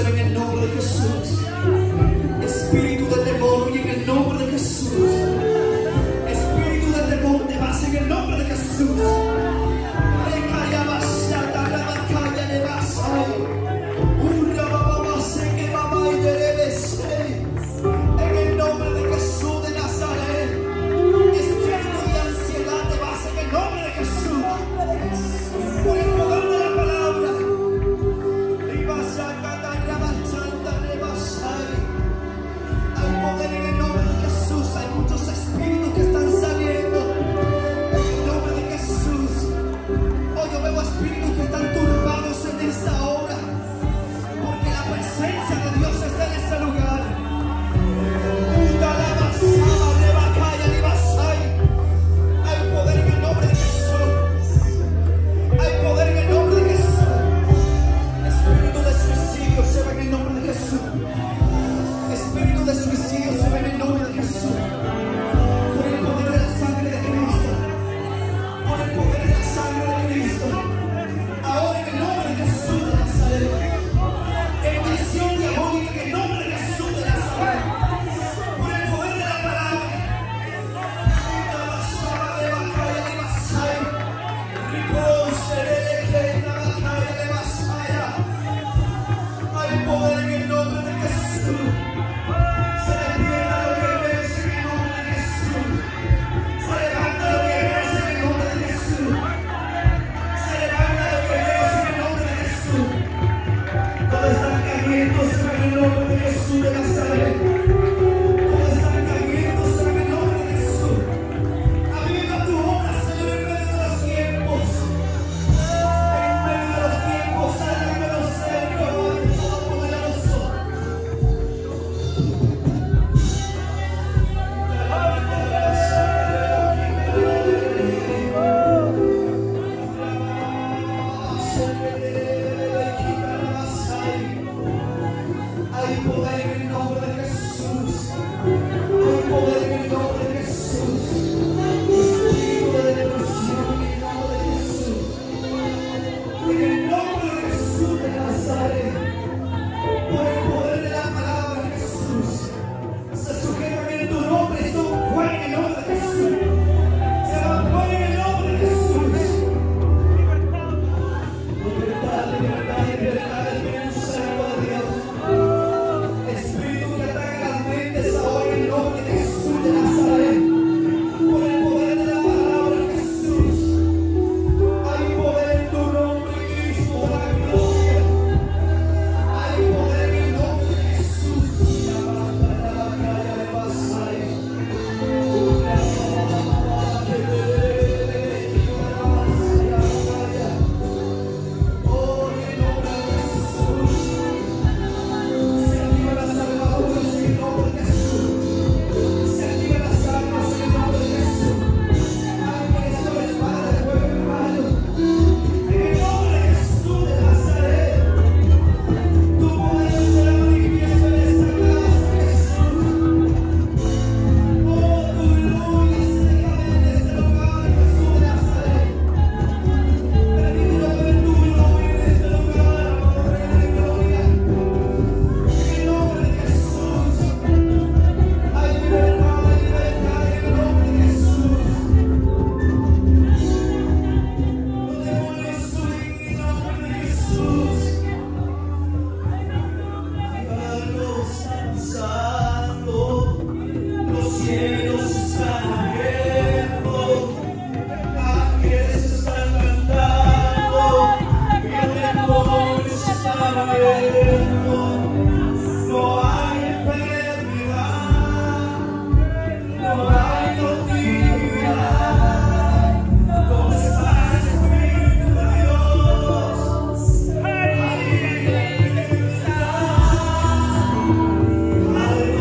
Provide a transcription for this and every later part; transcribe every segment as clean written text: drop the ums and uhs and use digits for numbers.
se va en el nombre de Jesús. Espíritu de temor, y en el nombre de Jesús. Espíritu de temor, te vas en el nombre de Jesús. En el nombre de Jesús de Nazaret. Espíritu de ansiedad, te vas en el nombre de Jesús. Por el poder de la palabra. Hay poder en el nombre de Jesús. Hay muchos espíritus que están saliendo en el nombre de Jesús. Hoy yo veo espíritus que están turbados en esta hora, porque la presencia de Dios está en este lugar. Hay poder en el nombre de Jesús. Hay poder en el nombre de Jesús. Espíritu de suicidio se va en el nombre de Jesús. Espíritu de suicidio se va en el nombre de Jesús. Por el poder de la sangre de Cristo. Por el poder de la sangre de Cristo. Ahora en el nombre de Jesús de Nazaret. En maldición diabólica en el nombre de Jesús de Nazaret. Por el poder de la palabra. Hay poder en el nombre de Jesús. Se despierta los guerreros en el nombre de Jesús. Se levanta los guerreros en el nombre de Jesús. Se levanta los guerreros en el nombre de Jesús. Todos están cayendo en el nombre de Jesús de Nazaret. Todos están cayendo en el nombre de Jesús. Aviva tu obra, Señor, en medio de los tiempos. En medio de los tiempos, salga de los cercos, Todopoderoso. Hay poder en el nombre de Jesús. Hay poder en el nombre de Jesús. Espíritu de depresión en el nombre de Jesús. En el nombre de Jesús de Nazaret. Por el poder de la palabra de Jesús. Se sujetan en tu nombre. Son fuera en el nombre de Jesús. Se van fuera en el nombre de Jesús. Libertad, libertad, libertad del Espíritu Santo de Dios. Espíritu que ataca las mentes ahora en el nombre de Jesús de Nazaret. Por el poder de la palabra de Jesús. Hay poder en tu nombre, Cristo, por la gloria. Hay poder en el nombre de Jesús. Oh, en el nombre de Jesús. Se activa la salvación en el nombre de Jesús. Se activa las armas en el nombre de Jesús. Ángeles con espada de fuego en mano. En el nombre de Jesús de Nazaret. Tu poder será manifiesto en esta casa, Jesús. Oh, tu gloria se deja ver en este lugar, Jesús de Nazaret. Permítelo ver tu gloria en este lugar, oh Rey de gloria. En el nombre de Jesús. Hay libertad en el nombre de Jesús. Los demonios huyen en el nombre de Jesús. Carlos avanzando, los cielos están abiertos, ángeles están cantando, y los demonios están abiertos. No hay enfermedad, no hay cautividad. ¿Dónde está el Espíritu de Dios? Hay libertad.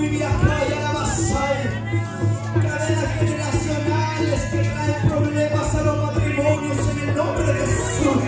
Cadenas generacionales que traen problemas a los matrimonios en el nombre de Jesús.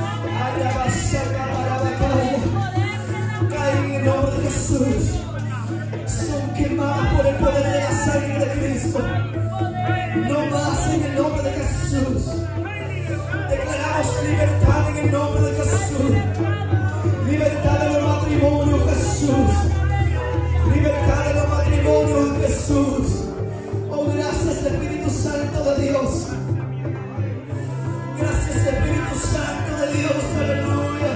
Caen en el nombre de Jesús. Son quemadas por el poder de la sangre de Cristo. No más en el nombre de Jesús. Declaramos libertad en el nombre de Jesús. Libertad de los matrimonios, Jesús. Libertad de los matrimonios, Jesús. Oh, gracias, Espíritu Santo de Dios. Gracias, Espíritu Santo de Dios. Aleluya.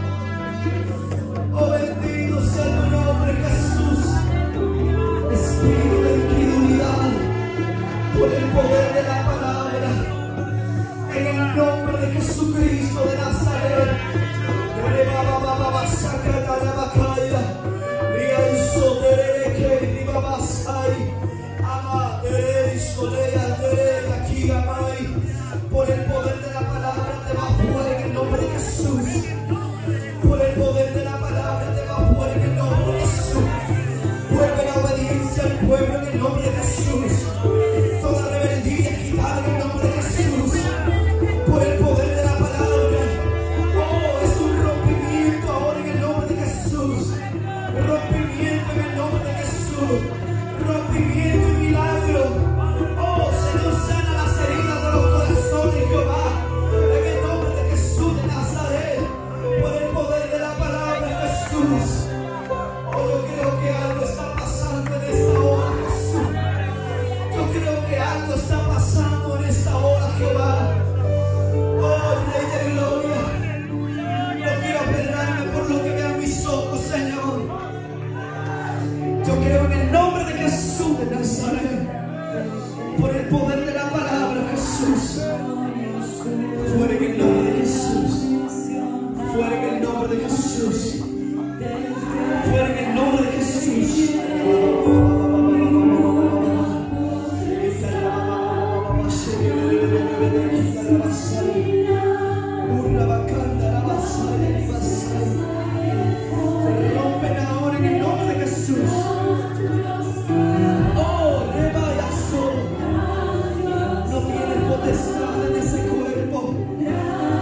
Oh, bendito sea tu nombre, Jesús. Espíritu de incredulidad, por el poder de la palabra, en el nombre de Jesucristo de Nazaret. Por el poder de la palabra te va fuera en el nombre de Jesús. Por el poder de la palabra te va fuera en el nombre de Jesús. Vuelve la obediencia al pueblo en el nombre de Jesús. Toda rebeldía quitada en el nombre de Jesús. Por el poder de la palabra. Oh, es un rompimiento ahora en el nombre de Jesús. Rompimiento en el nombre de Jesús. Rompimiento y milagro. Oh, Señor, sana las heridas de los corazones, Jehová. En el nombre de Jesús de Nazaret. Por el poder de la palabra, Jesús. Oh, yo creo que algo está pasando en esta hora, Jesús. Yo creo que algo está pasando en esta hora, Jehová. Oh, Rey de gloria. No quiero aferrarme por lo que vean mis ojos, Señor. Yo creo en el nombre de Jesús de Nazaret. Por el poder de la palabra, Jesús. Fuera en el nombre de Jesús. Fuera en el nombre de Jesús. Fuera en el nombre de Jesús. Rompen ahora en el nombre de Jesús. Oh, rebayazo. No tienes potestad en ese cuerpo.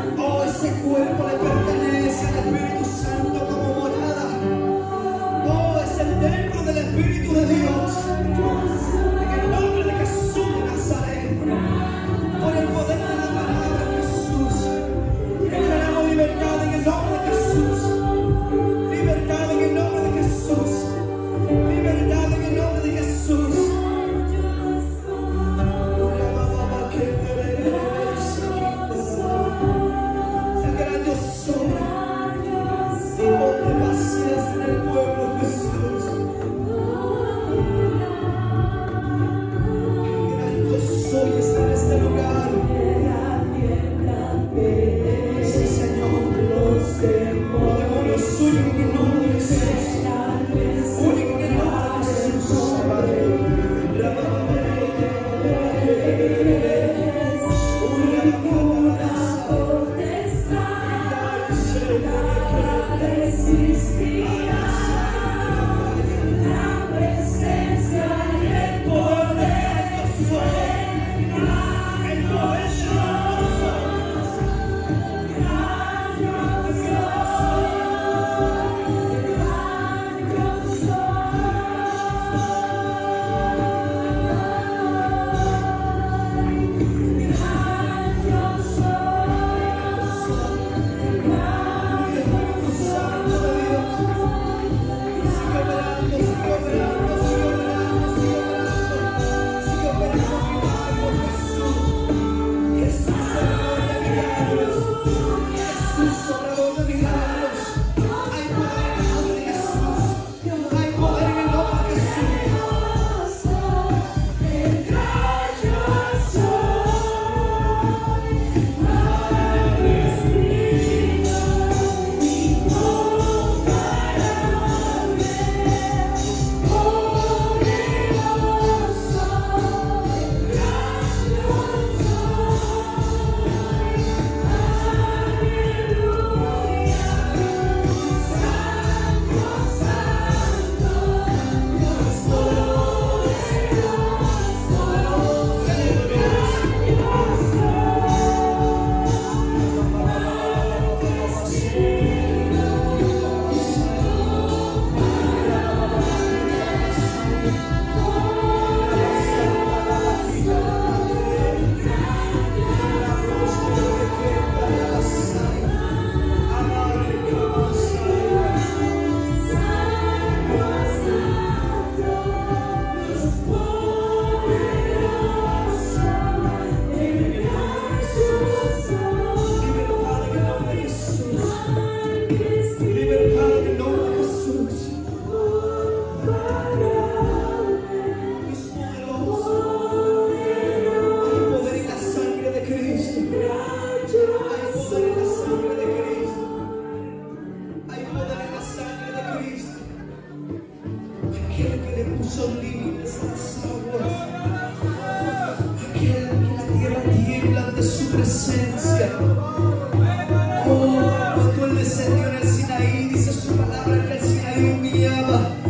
Oh, cuando Él descendió en el Sinaí, dice su palabra que el Sinaí humillaba